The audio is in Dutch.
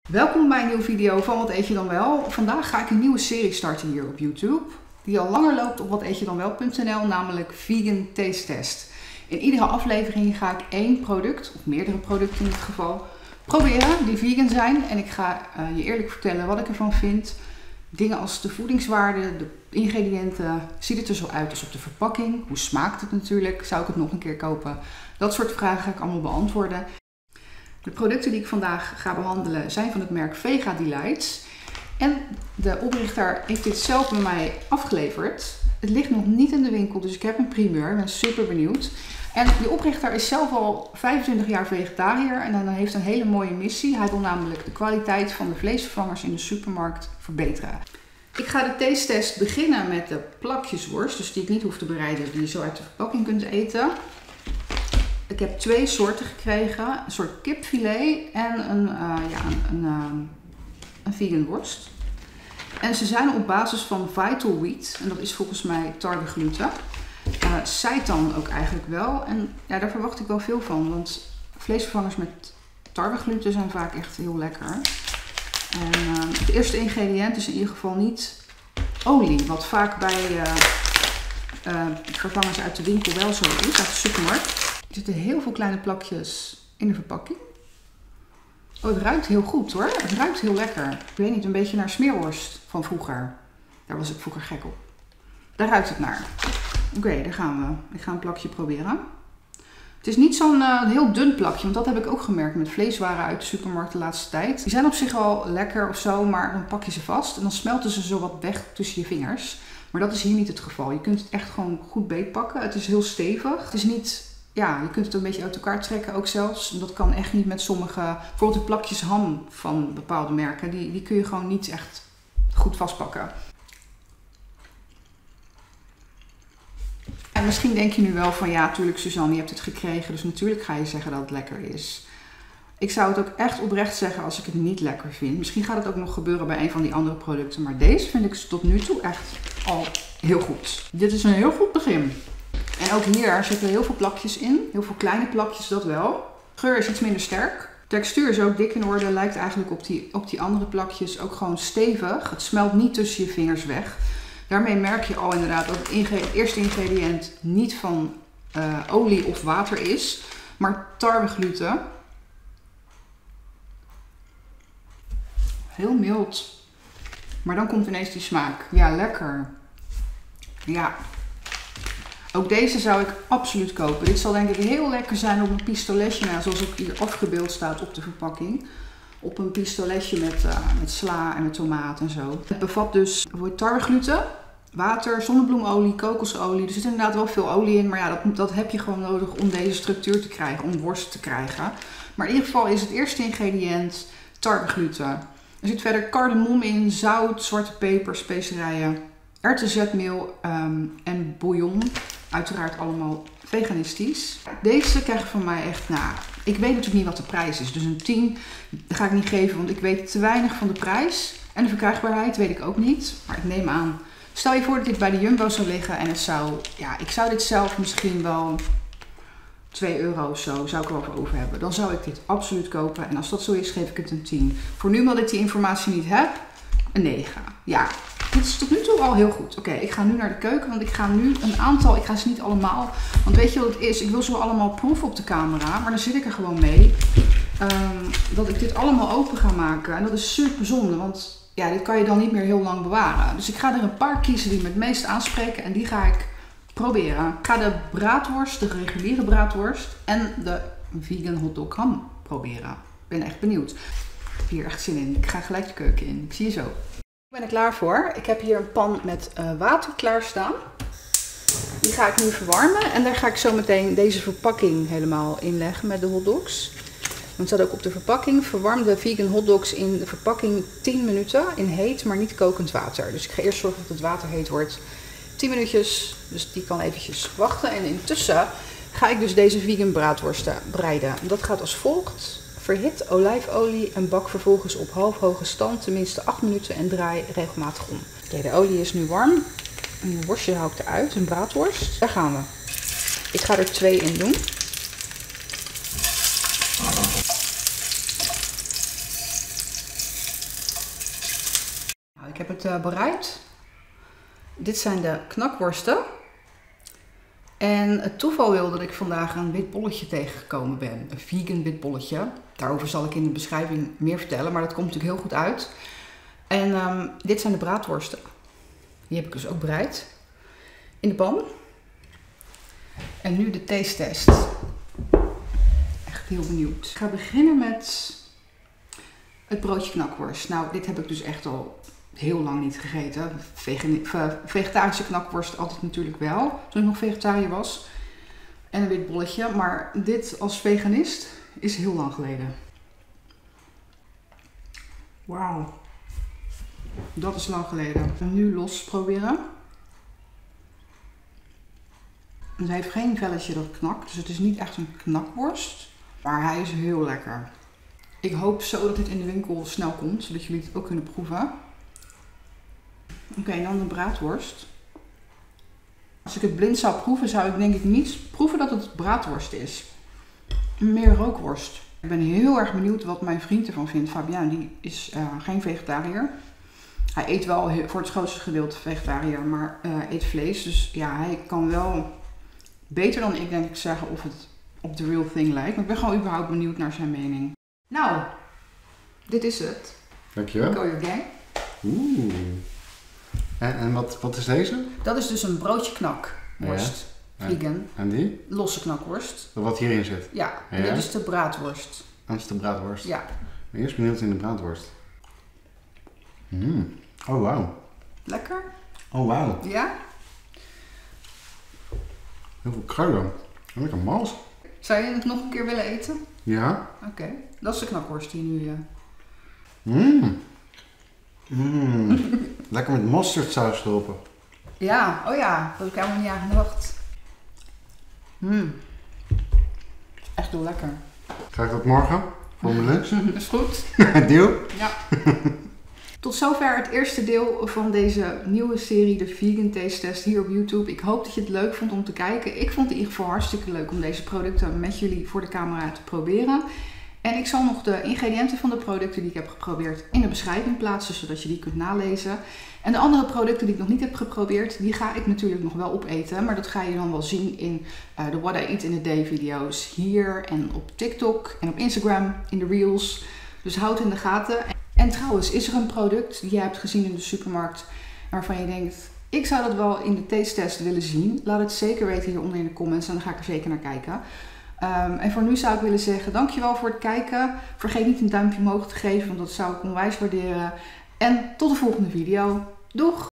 Welkom bij een nieuwe video van Wat Eet Je Dan Wel. Vandaag ga ik een nieuwe serie starten hier op YouTube. Die al langer loopt op wateetjedanwel.nl, namelijk Vegan Taste Test. In iedere aflevering ga ik één product, of meerdere producten in dit geval, proberen die vegan zijn. En ik ga je eerlijk vertellen wat ik ervan vind. Dingen als de voedingswaarde, de ingrediënten, ziet het er zo uit als op de verpakking? Hoe smaakt het natuurlijk? Zou ik het nog een keer kopen? Dat soort vragen ga ik allemaal beantwoorden. De producten die ik vandaag ga behandelen zijn van het merk Vega Delights. En de oprichter heeft dit zelf bij mij afgeleverd. Het ligt nog niet in de winkel, dus ik heb een primeur. Ik ben super benieuwd. En de oprichter is zelf al 25 jaar vegetariër en hij heeft een hele mooie missie. Hij wil namelijk de kwaliteit van de vleesvervangers in de supermarkt verbeteren. Ik ga de taste-test beginnen met de plakjesworst, dus die ik niet hoef te bereiden, die je zo uit de verpakking kunt eten. Ik heb twee soorten gekregen, een soort kipfilet en een vegan worst. En ze zijn op basis van Vital Wheat en dat is volgens mij tarwegluten. Seitan ook eigenlijk wel en ja, daar verwacht ik wel veel van, want vleesvervangers met tarwegluten zijn vaak echt heel lekker. En het eerste ingrediënt is in ieder geval niet olie, wat vaak bij vervangers uit de winkel wel zo is, uit de supermarkt. Er zitten heel veel kleine plakjes in de verpakking. Oh, het ruikt heel goed hoor. Het ruikt heel lekker. Ik weet niet, een beetje naar smeerworst van vroeger. Daar was ik vroeger gek op. Daar ruikt het naar. Oké, daar gaan we. Ik ga een plakje proberen. Het is niet zo'n heel dun plakje, want dat heb ik ook gemerkt met vleeswaren uit de supermarkt de laatste tijd. Die zijn op zich wel lekker of zo, maar dan pak je ze vast en dan smelten ze zo wat weg tussen je vingers. Maar dat is hier niet het geval. Je kunt het echt gewoon goed beetpakken. Het is heel stevig. Het is niet... Ja, je kunt het een beetje uit elkaar trekken ook zelfs. Dat kan echt niet met sommige... Bijvoorbeeld de plakjes ham van bepaalde merken. Die kun je gewoon niet echt goed vastpakken. En misschien denk je nu wel van... Ja, tuurlijk Suzanne, je hebt het gekregen. Dus natuurlijk ga je zeggen dat het lekker is. Ik zou het ook echt oprecht zeggen als ik het niet lekker vind. Misschien gaat het ook nog gebeuren bij een van die andere producten. Maar deze vind ik tot nu toe echt al heel goed. Dit is een heel goed begin. En ook hier zitten heel veel plakjes in. Heel veel kleine plakjes, dat wel. Geur is iets minder sterk. Textuur is ook dik in orde. Lijkt eigenlijk op die andere plakjes ook gewoon stevig. Het smelt niet tussen je vingers weg. Daarmee merk je al inderdaad dat het eerste ingrediënt niet van olie of water is. Maar tarwegluten. Heel mild. Maar dan komt ineens die smaak. Ja, lekker. Ja. Ook deze zou ik absoluut kopen. Dit zal denk ik heel lekker zijn op een pistoletje, nou, zoals ook hier afgebeeld staat op de verpakking. Op een pistoletje met sla en met tomaat en zo. Het bevat dus tarwegluten, water, zonnebloemolie, kokosolie. Er zit inderdaad wel veel olie in, maar ja, dat heb je gewoon nodig om deze structuur te krijgen, om worst te krijgen. Maar in ieder geval is het eerste ingrediënt tarwegluten. Er zit verder cardamom in, zout, zwarte peper, specerijen, erwtenzetmeel en bouillon. Uiteraard allemaal veganistisch. Deze krijgen van mij echt, nou, ik weet natuurlijk niet wat de prijs is. Dus een 10 ga ik niet geven, want ik weet te weinig van de prijs. En de verkrijgbaarheid weet ik ook niet. Maar ik neem aan, stel je voor dat dit bij de Jumbo zou liggen en het zou, ja, ik zou dit zelf misschien wel 2 euro of zo, zou ik er wel voor over hebben. Dan zou ik dit absoluut kopen. En als dat zo is, geef ik het een 10. Voor nu, omdat ik die informatie niet heb, een 9. Ja. Dit is tot nu toe al heel goed. Oké, ik ga nu naar de keuken, want ik ga nu een aantal, ik ga ze niet allemaal, want weet je wat het is? Ik wil ze wel allemaal proeven op de camera, maar dan zit ik er gewoon mee. Dat ik dit allemaal open ga maken en dat is super zonde, want ja, dit kan je dan niet meer heel lang bewaren. Dus ik ga er een paar kiezen die me het meest aanspreken en die ga ik proberen. Ik ga de braadworst, de reguliere braadworst en de vegan hotdog ham proberen. Ik ben echt benieuwd. Ik heb hier echt zin in. Ik ga gelijk de keuken in. Ik zie je zo. Ik ben er klaar voor. Ik heb hier een pan met water klaarstaan. Die ga ik nu verwarmen en daar ga ik zo meteen deze verpakking helemaal inleggen met de hotdogs. Want het staat ook op de verpakking, verwarm de vegan hotdogs in de verpakking 10 minuten in heet, maar niet kokend water. Dus ik ga eerst zorgen dat het water heet wordt. 10 minuutjes, dus die kan eventjes wachten. En intussen ga ik dus deze vegan braadworsten bereiden. Dat gaat als volgt. Verhit olijfolie en bak vervolgens op halfhoge stand tenminste 8 minuten en draai regelmatig om. Oké, de olie is nu warm. En de worstje haal ik eruit, een braadworst. Daar gaan we. Ik ga er 2 in doen. ik heb het bereid. Dit zijn de knakworsten. En het toeval wil dat ik vandaag een wit bolletje tegengekomen ben. Een vegan wit bolletje. Daarover zal ik in de beschrijving meer vertellen, maar dat komt natuurlijk heel goed uit. En dit zijn de braadworsten. Die heb ik dus ook bereid. In de pan. En nu de taste test. Echt heel benieuwd. Ik ga beginnen met het broodje knakworst. Nou, dit heb ik dus echt al heel lang niet gegeten. Vegetarische knakworst altijd natuurlijk wel, toen ik nog vegetariër was. En een wit bolletje. Maar dit als veganist is heel lang geleden. Wauw. Dat is lang geleden. Nu los proberen. Het heeft geen velletje dat knakt, dus het is niet echt een knakworst. Maar hij is heel lekker. Ik hoop zo dat dit in de winkel snel komt, zodat jullie het ook kunnen proeven. Oké, dan de braadworst. Als ik het blind zou proeven, zou ik denk ik niet proeven dat het braadworst is. Meer rookworst. Ik ben heel erg benieuwd wat mijn vriend ervan vindt. Fabian, die is geen vegetariër. Hij eet wel voor het grootste gedeelte vegetariër, maar eet vlees. Dus ja, hij kan wel beter dan ik denk ik zeggen of het op the real thing lijkt. Maar ik ben gewoon überhaupt benieuwd naar zijn mening. Nou, dit is het. Dankjewel. Go your gang. Oeh. En wat is deze? Dat is dus een broodje knakworst. Ja. Vegan. En die? Losse knakworst. Wat hierin zit? Ja, en Ja. dit is de braadworst. Dat is de braadworst. Ja. Ik ben eerst benieuwd in de braadworst. Oh, wauw. Lekker? Oh, wauw. Ja? Heel veel kruiden. Lekker mals. Zou je het nog een keer willen eten? Ja. Oké. Dat is de knakworst die nu... Lekker met mosterdsaus erop. Ja, oh ja. Dat heb ik helemaal niet aan gedacht. Echt heel lekker. Krijg ik dat morgen voor mijn lunch? Is goed. Deal? Ja. Tot zover het eerste deel van deze nieuwe serie, de Vegan Taste Test, hier op YouTube. Ik hoop dat je het leuk vond om te kijken. Ik vond het in ieder geval hartstikke leuk om deze producten met jullie voor de camera te proberen. En ik zal nog de ingrediënten van de producten die ik heb geprobeerd in de beschrijving plaatsen, zodat je die kunt nalezen. En de andere producten die ik nog niet heb geprobeerd, die ga ik natuurlijk nog wel opeten. Maar dat ga je dan wel zien in de What I Eat in a Day video's hier en op TikTok en op Instagram in de Reels. Dus houd in de gaten. En trouwens, is er een product die jij hebt gezien in de supermarkt waarvan je denkt, ik zou dat wel in de taste test willen zien? Laat het zeker weten hieronder in de comments en dan ga ik er zeker naar kijken. En voor nu zou ik willen zeggen, dankjewel voor het kijken. Vergeet niet een duimpje omhoog te geven, want dat zou ik onwijs waarderen. En tot de volgende video. Doeg!